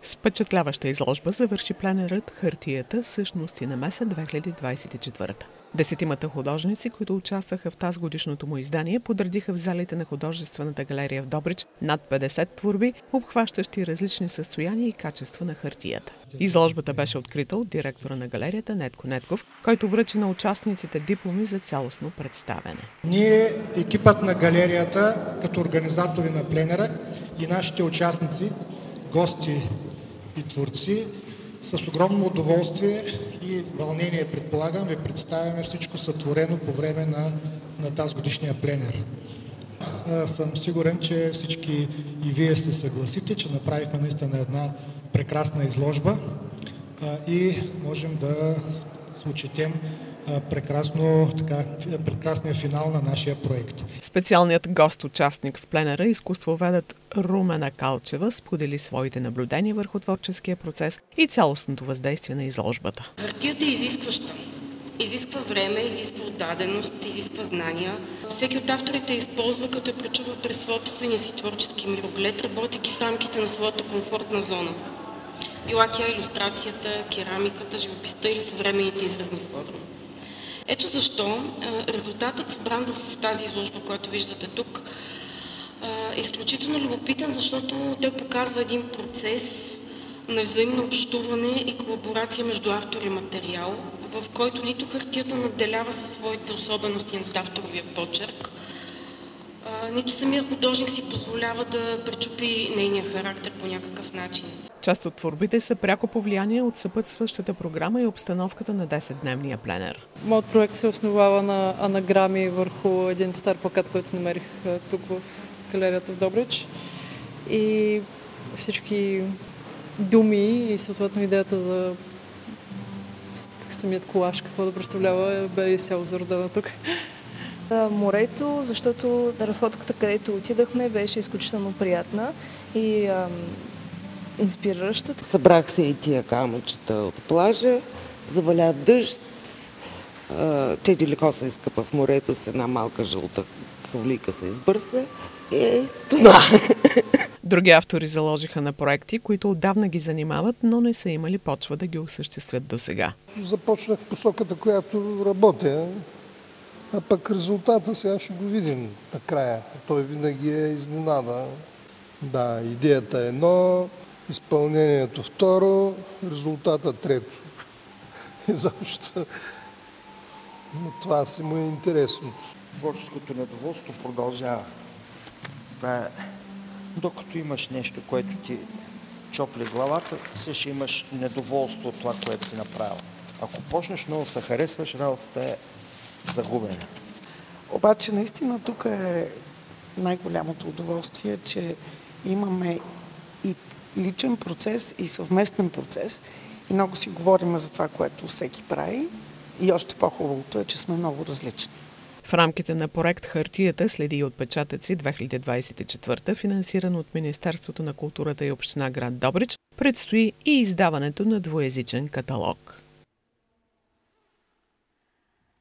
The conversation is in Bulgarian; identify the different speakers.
Speaker 1: С впечатляваща изложба завърши пленерът "Хартията, същност и намеса 2024". Десетимата художници, които участваха в тазгодишното му издание, подредиха в залите на художествената галерия в Добрич над 50 творби, обхващащи различни състояния и качества на хартията. Изложбата беше открита от директора на галерията Нетко Нетков, който връчи на участниците дипломи за цялостно представяне.
Speaker 2: Ние, екипът на галерията, като организатори на пленера и нашите участници, гости и творци, с огромно удоволствие и вълнение, предполагам, ви представяме всичко сътворено по време на тази годишния пленер. Съм сигурен, че всички и вие се съгласите, че направихме наистина една прекрасна изложба и можем да отчетем прекрасния финал на нашия проект.
Speaker 1: Специалният гост-участник в пленера, изкуствоведът Румена Калчева, сподели своите наблюдения върху творческия процес и цялостното въздействие на изложбата.
Speaker 3: Хартията е изискваща. Изисква време, изисква отдаденост, изисква знания. Всеки от авторите използва, като я пречува през собствения си творчески мироглед, работейки в рамките на своята комфортна зона. Била тя илюстрацията, керамиката, живописта или съвременните изразни форми. Ето защо резултатът, събран в тази изложба, която виждате тук, е изключително любопитен, защото той показва един процес на взаимно общуване и колаборация между автор и материал, в който нито хартията надделява със своите особености над авторовия почерк, нито самия художник си позволява да пречупи нейния характер по някакъв начин.
Speaker 1: Част от творбите са пряко повлияние от съпътстващата програма и обстановката на 10-дневния пленер.
Speaker 4: Моят проект се основава на анаграми върху един стар плакат, който намерих тук в галерията в Добрич. И всички думи и съответно идеята за самият колаж, какво да представлява, бе изцяло зародена тук.
Speaker 5: Морето, защото разходката, където отидахме, беше изключително приятна и инспирираща.
Speaker 6: Събрах се и тия камъчета от плажа, заваля дъжд, Теди леко се изкъпа в морето с една малка жълта хавлика се избърса и тона.
Speaker 1: Други автори заложиха на проекти, които отдавна ги занимават, но не са имали почва да ги осъществят досега.
Speaker 7: Започнах посоката, която работя, а пък резултата сега ще го видим накрая. Той винаги е изненада. Да, идеята е едно, изпълнението второ, резултата трето. Изобщо. Но това си му е интересно.
Speaker 8: Творческото недоволство продължава. Докато имаш нещо, което ти чопли главата, ще имаш недоволство от това, което си направил. Ако почнеш много се харесваш, работата е загубена.
Speaker 6: Обаче наистина тук е най-голямото удоволствие, че имаме и личен процес, и съвместен процес. И много си говорим за това, което всеки прави. И още по-хубавото е, че сме много различни.
Speaker 1: В рамките на проект "Хартията, следи и отпечатъци 2024", финансиран от Министерството на културата и община град Добрич, предстои и издаването на двуезичен каталог.